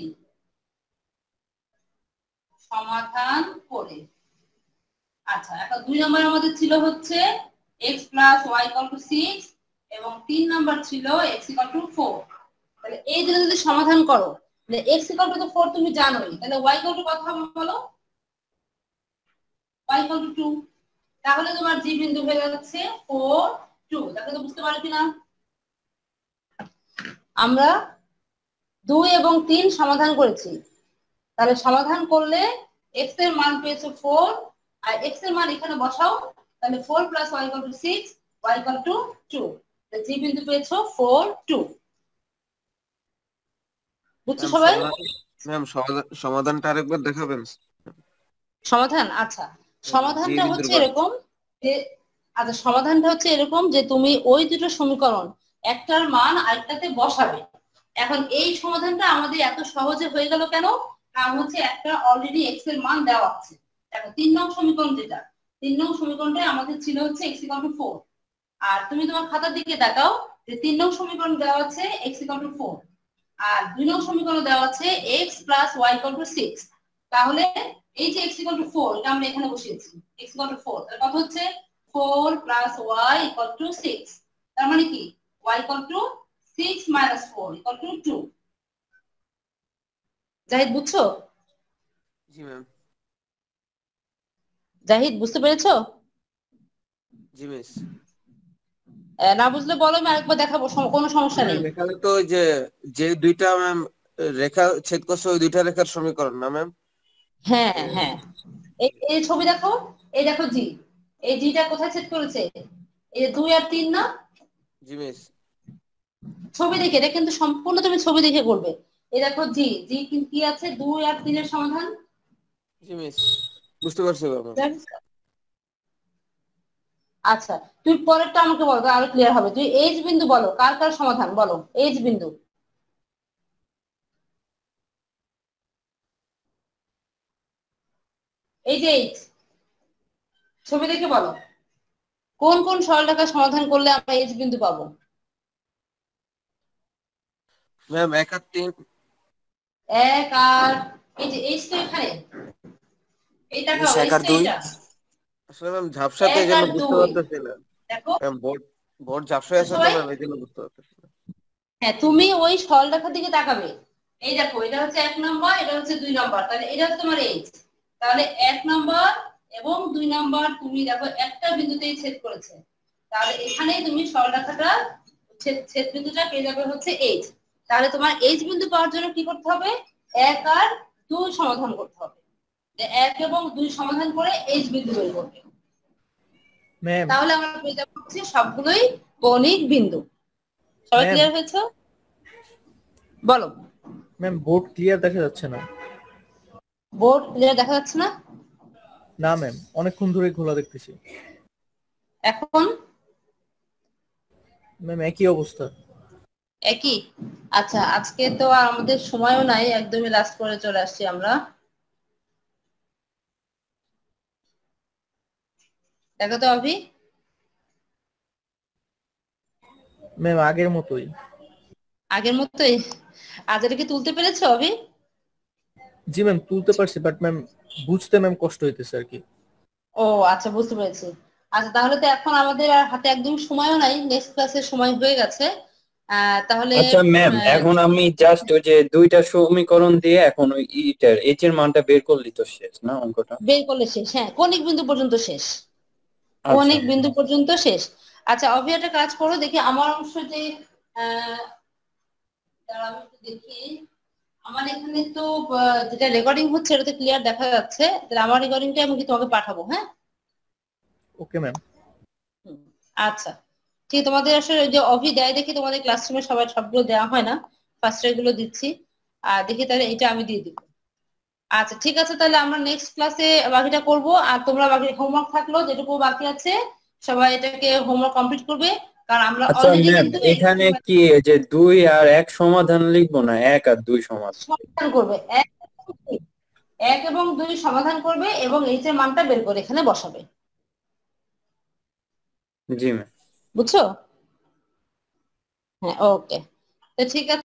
সমাধান করে। আচ্ছা এখন দুই নম্বর আমাদের ছিল হচ্ছে x plus y equal to six এবং তিন নাম্বার ছিল x ইকুয়াল টু ফোর। তাহলে এই দুটো যদি সমাধান করো তাহলে x ইকুয়াল টু ফোর তুমি জানোই, তাহলে y ইকুয়াল টু কত হবে বলো? y equal to two. তাহলে তোমার জি বিন্দু হয়ে যাচ্ছে ফোর টু। তাহলে তো বুঝতে পারো কিনা? আমরা দুই এবং তিন সমাধান করেছি। তাহলে সমাধান করলে x এর মান পেয়েছো ফোর আর x এর মান এখানে বসাও, তাহলে four plus y equal to six, y equal to two. তাহলে জি বিন্দু পেয়েছো ফোর টু। বুঝছো সবাই? ম্যাম সমাধানটা আরেকবার দেখাবেন? সমাধান আচ্ছা সমাধানটা জি হচ্ছে বিন্দুর এরকম যে, আচ্ছা সমাধানটা হচ্ছে এরকম যে তুমি ওই দুটো সমীকরণ একটার মান আরেকটাতে বসাবে। এখন এই সমাধানটা আমাদের এত সহজে হয়ে গেল কেন? কারণ হচ্ছে একটা অলরেডি এক্স এর মান দেওয়া আছে। দেখো তিন নং সমীকরণ যেটা, তিন নং সমীকরণটা আমাদের ছিল হচ্ছে এক্স ইকুয়াল টু ফোর। আর তুমি তোমার খাতার দিকে দেখাও যে তিন নং সমীকরণ দেওয়া আছে এক্স ইকুয়াল টু ফোর। আর দুই নং সমীকরণ দেওয়া আছে x plus y equal to six. তাহলে এই যে x ইকুয়াল টু ফোর এটা আমরা এখানে বসিয়েছি, x ইকুয়াল টু ফোর তার কথা হচ্ছে four plus y equal to six. তার মানে কি y equal to six minus four equal to two. Zahid বুঝছো? জি ম্যাম। জাহিদ বুঝতে পেরেছো? জি মিস। আহ, না বুঝলে বলো, আমি আরেকবার দেখাবো, সম- কোনো সমস্যা নেই। ম্যাম এখানে তো ওই যে যে দুইটা ম্যাম রেখা ছেদ করছে ওই দুইটা রেখার সমীকরণ না ম্যাম? হ্যাঁ হ্যাঁ, এই এই ছবি দেখো, এই দেখো জি, এই জিটা কোথায় ছেদ করেছে? এই যে দুই আর তিন না? জি মিস। ছবি দেখে, এটা কিন্তু সম্পূর্ণ তুমি ছবি দেখে করবে। এই দেখো জি, জি কি- কি আছে, দুই আর তিনের সমাধান। জি মিস, বুঝতে পারছি ম্যাম। আচ্ছা তুই পরেরটা আমাকে বলো, তো আরো ক্লিয়ার হবে। তুই এইচ বিন্দু বলো, কার কার সমাধান বলো, এইচ বিন্দু। এই যে এইচ, ছবি দেখে বলো কোন কোন সরলরেখার সমাধান করলে আমরা এইচ বিন্দু পাবো। ম্যাম এক আর তিন। এক আর এই যে এইচ তো এখানে, এই তাকাও, এক এইচ আর তো দুই। এটা। আসলে ম্যাম ঝাপসাতে এক এই জন্য আর বুঝতে দুই পারতেছি না দেখো ম্যাম, বোর্ড বোর্ড ঝাপসায় আছে তো সবাই। ম্যাম এই জন্য বুঝতে পারতেছি না। হ্যাঁ তুমি ওই সরলরেখার দিকে তাকাবে। এই দেখো এটা হচ্ছে এক নম্বর, এটা হচ্ছে দুই নম্বর, তাহলে এটা হচ্ছে তোমার এইচ। তাহলে এক নম্বর এবং দুই নম্বর তুমি দেখো একটা বিন্দুতেই ছেদ করেছে, তাহলে এখানেই তুমি সরলরেখাটা ছেদ ছেদ বিন্দুটা পেয়ে যাবে হচ্ছে এইচ। তাহলে তোমার এইচ বিন্দু পাওয়ার জন্য কি করতে হবে? এক আর দুই সমাধান করতে হবে। যে এক এবং দুই সমাধান করে এইচ বিন্দু বের করবে, ম্যাম তাহলে আমরা পেয়ে যাবো হচ্ছে সবগুলোই কৌণিক বিন্দু। সবাই ম্যাম ক্লিয়ার হয়েছে? বলো। ম্যাম বোর্ড ক্লিয়ার দেখা যাচ্ছে না। বোর্ড ক্লিয়ার দেখা যাচ্ছে না? না ম্যাম, অনেকক্ষণ ধরে খোলা দেখতেছি। এখন ম্যাম একই অবস্থা। একই? আচ্ছা আজকে তো আর আমাদের সময়ও নাই, একদমই লাস্ট করে চলে আসছি আমরা। দেখো তো অভি, ম্যাম আগের মতোই। আগের মতোই? আজ এটা কি তুলতে পেরেছো অভি? জি ম্যাম তুলতে পারছি, বাট ম্যাম বুঝতে ম্যাম কষ্ট হইতেছে আর কি। ও আচ্ছা বুঝতে পেরেছি। আচ্ছা তাহলে তো এখন আমাদের আর হাতে একদম সময়ও নাই, নেক্সট ক্লাসের সময় হয়ে গেছে। আহ তাহলে আচ্ছা ম্যাম, আহ, এখন আমি জাস্ট ওই যে দুইটা সমীকরণ দিয়ে এখন ওই ইটার এইচ এর মানটা বের করলি তো শেষ না অঙ্কটা? বের করলে শেষ। হ্যাঁ কৌণিক বিন্দু পর্যন্ত শেষ, আচ্ছা কৌণিক বিন্দু পর্যন্ত শেষ। আচ্ছা অভি একটা কাজ করো, দেখি আমার অংশ যে আহ দাঁড়াও আমি একটু দেখি। আমার এখানে তো আহ, যেটা রেকর্ডিং হচ্ছে এটা তো ক্লিয়ার দেখা যাচ্ছে, তাহলে আমার রেকর্ডিংটা আমি কি তোমাকে পাঠাবো? হ্যাঁ ওকে ম্যাম। হুম, আচ্ছা ঠিক। তোমাদের আসলে ওই যে অভি দেয় দেখি তোমাদের ক্লাসরুমে সবাই সবগুলো দেওয়া হয় না, ফার্স্ট এগুলো দিচ্ছি। আর দেখি তাহলে এটা আমি দিয়ে দিব। আচ্ছা ঠিক আছে, তাহলে আমরা নেক্সট ক্লাসে বাকিটা করব। আর তোমরা বাকি হোমওয়ার্ক থাকলো যেটুকু বাকি আছে সবাই এটাকে হোমওয়ার্ক কমপ্লিট করবে, কারণ আমরা আচ্ছা অলরেডি ম্যাম, কিন্তু এখানে কি এই যে দুই আর এক সমাধান লিখবো না এক আর দুই সমাধান? সমাধান করবে, এক এক এবং দুই সমাধান করবে এবং এইচ এর মানটা বের করে এখানে বসাবে। জি ম্যাম। বুঝছো? হ্যাঁ ওকে, তো ঠিক আছে।